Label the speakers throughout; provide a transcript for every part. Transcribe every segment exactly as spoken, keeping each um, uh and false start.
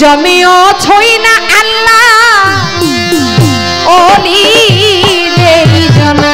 Speaker 1: জমিও ছই না আল্লাহ ওলি দেই জনা।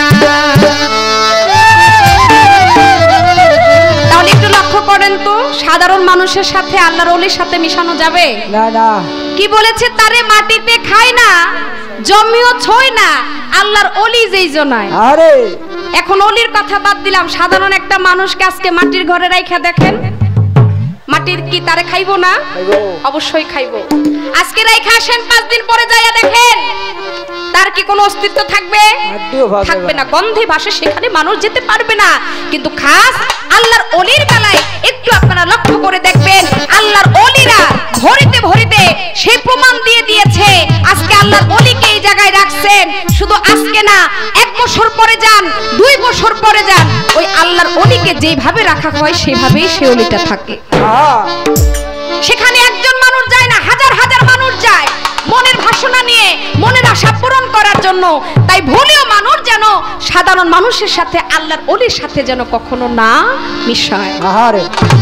Speaker 1: তাহলে একটু লক্ষ্য করেন তো, সাধারণ মানুষের সাথে আল্লাহর ওলির সাথে মিশানো যাবে
Speaker 2: না না।
Speaker 1: কি বলেছে? তারে মাটিতে খায় না, জমিও ছই না আল্লাহর ওলি যেই জনায়।
Speaker 2: আরে
Speaker 1: এখন ওলির কথা বাদ দিলাম, সাধারণ একটা মানুষকে আজকে মাটির ঘরে রাইখা দেখেন, মাটির কি তারে খাইবো না? অবশ্যই খাইবো। আজকে রাইখা আসেন, পাঁচ দিন পরে যাইয়া দেখেন তার কি কোনো অস্তিত্ব থাকবে? থাকবে না, গন্ধে ভাসে, সেখানে মানুষ যেতে পারবে না। কিন্তু খাস আল্লাহর ওলির বেলায় একটু আপনারা লক্ষ্য করে দেখবেন, আল্লাহর ওলিরা ভরিতে ভরিতে সে প্রমাণ দিয়ে দিয়েছে। আজকে আল্লাহর ওলিকে এই জায়গায় রাখছেন, শুধু আজকে না, এক বছর পরে যান, দুই বছর পরে যান, ওই আল্লাহর ওলিকে যেভাবে রাখা হয় সেভাবেই সে ওলিটা থাকে। সেখানে একজন মানুষ যায় না, হাজার হাজার মানুষ যায় মনের ভাষণা নিয়ে, মনের আশা পূরণ করার জন্য। তাই ভুলেও মানুষ যেন সাধারণ মানুষের সাথে আল্লাহর ওলির সাথে যেন কখনো না মিশায়।
Speaker 2: আহারে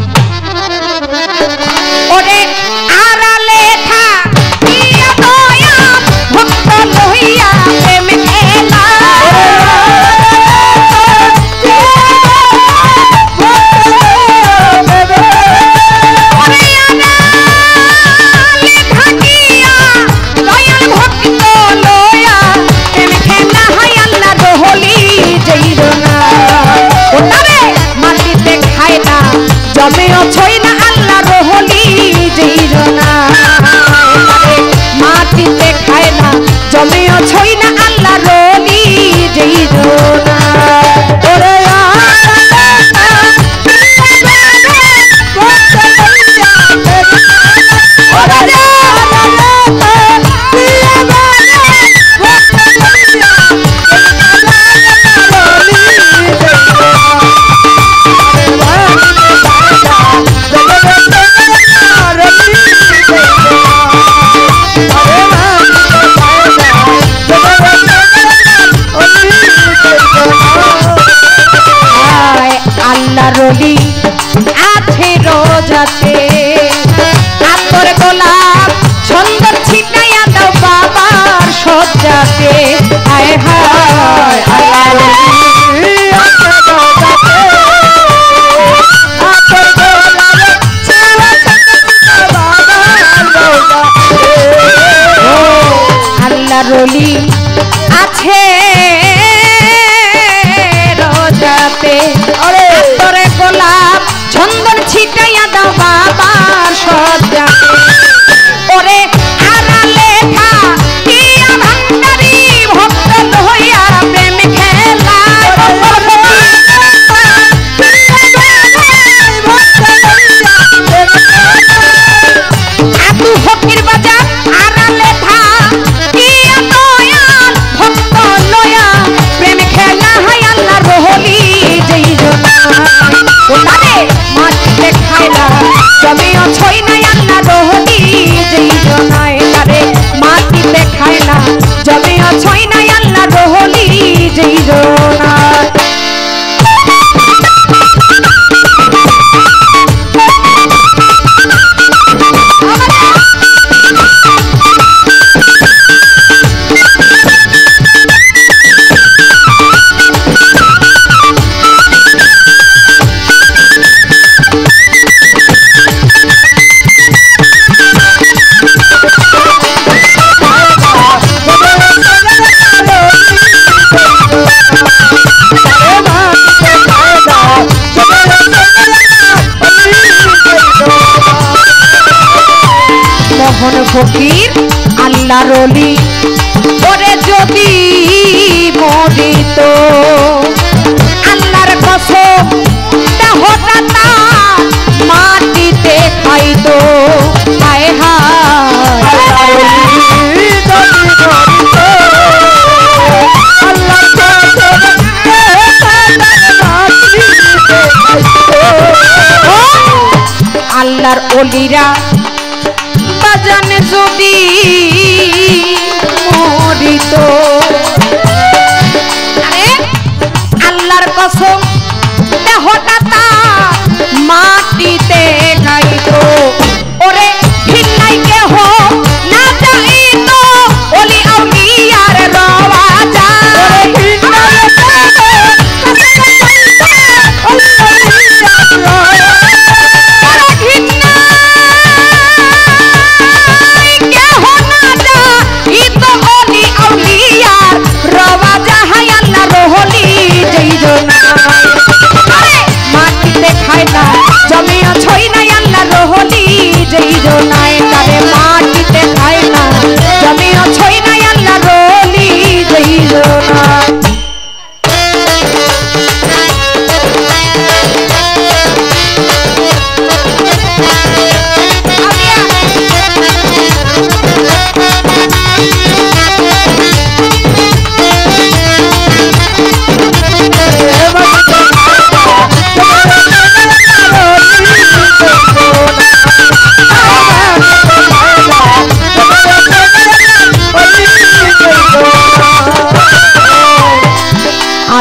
Speaker 1: ওরে আড়ালে থাকিয়া দয়া ভক্ত লইয়া প্রেম খেলা, জমিও ছই না আল্লাহর ওলি যেই জনা। মাটিতে খায় না, জমিও ছই না আল্লাহর ওলি যেই জনা। ওরে রলি আছে রোজাতে, আতর গোলাপ সুন্দর ছিটাইয়া দাও বাবার সজ্জাতে। হায় হায় আল্লাহ রলি আছে রোজাতে, আতরে গোলাপ চন্দন ছিটাইয়া দাও বাবার সজ্জাতে। ওরে আড়ালে থাকিয়া ভান্ডারি ভক্ত লইয়া প্রেম খেলা, আতু ফকির বাজার আড়ালে থাকিয়া দয়াল ভক্ত লইয়া প্রেম খেলা। হাই আল্লাহর ওলি যেই জনা, মাটিতে খায় না, জমিও ছই না আল্লাহর ওলি যেই জনায়। তারে মাটিতে খায় না, জমিও ছই না আল্লাহর ওলি যেই জনায়। মোহন ফকির আল্লাহর ওলি ওরে যদি মরিত, আল্লাহর কসম দেহটা তার মাটিতে খাইতো। হায় হায় আল্লাহর ওলিরা বাজান যদি মরিত, আরে আল্লাহর কসম দেহটা তার মাটিতে খাইতো। ওরে ভিন্নাই কেহ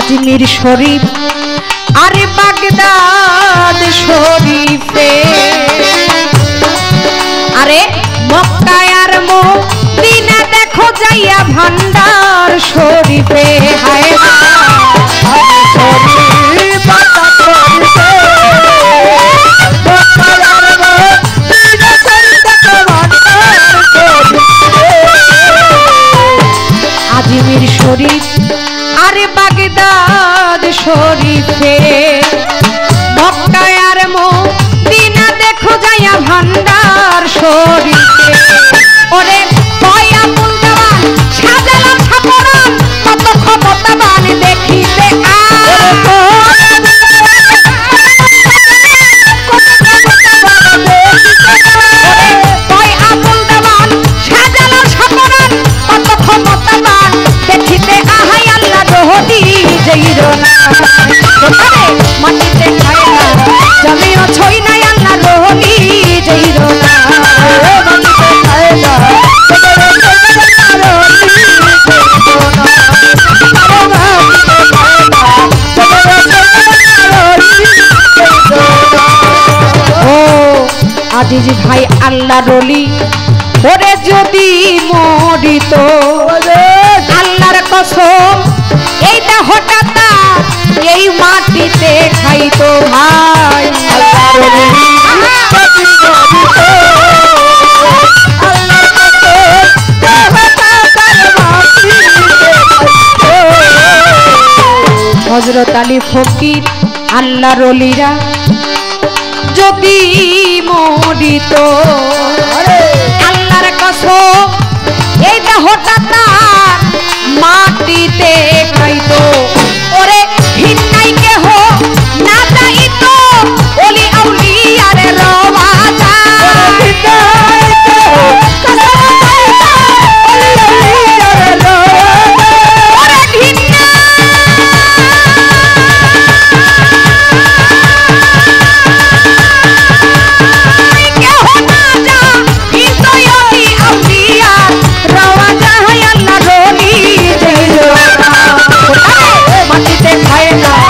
Speaker 1: আজমির শরীফ আরে বাগদাদ শরীফে আরে মক্কায় আর মদিনা দেখো যাইয়া ভান্ডার শরীফে হায় আজমির শরীফ আরে বাগদাদ শরীফে মক্কায় আর মদিনা দেখো যাইয়া ভান্ডার শরীফে ওরে কয়া মুলদাবান সাজালাম ছাপরান কত ক্ষমতাবান দেখিতে মাটিতে খায় না জমিও ছই নাই আল্লাহ রহলি জৈর না মাটিতে খায় না ও আজিজ ভাই আল্লাহ রলি ওরে যদি মরিত আল্লাহর কসম এইটা হঠাৎ এই মাটিতে খাইতো ভাই হযরত আলী ফকির আল্লাহ রলিরা যদি মরিত আল্লাহর কসম এইটা হঠাৎ মাটিতে খাইতো ওরে হিন্নাই কেহ না যাইতো ওলি আউলিয়ার রওয়াজা ওরে হিন্না কেহ না যাইতো ওলি আউলিয়ার রওয়াজা আল্লাহ রলি জৈর মাটিতে খায় না